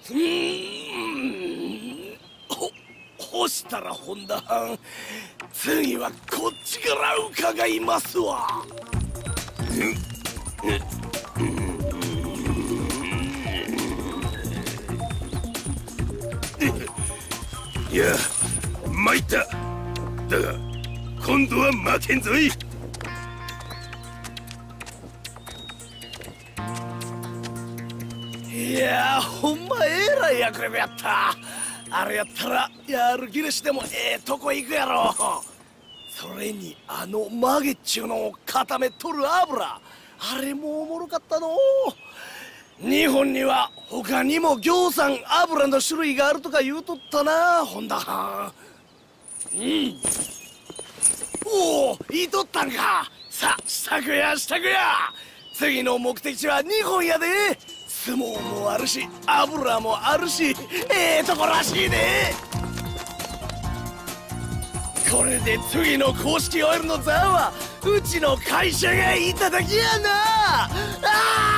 ほしたら本田藩、次はこっちから伺いますわ。 いや、参った。だが今度は負けんぞい。 いやほんまえらい役目やった。あれやったらやる気なしでもとこ行くやろ。それにマゲっちゅうのを固めとる油、あれもおもろかったの。日本には他にもぎょうさん油の種類があるとか言うとったな、本田はん。おお、言いとったんか。さあ支度や支度や。次の目的地は日本やで。相撲もあるし油もあるし、とこらしいね。これで次の公式オイルの座はうちの会社がいただきやな。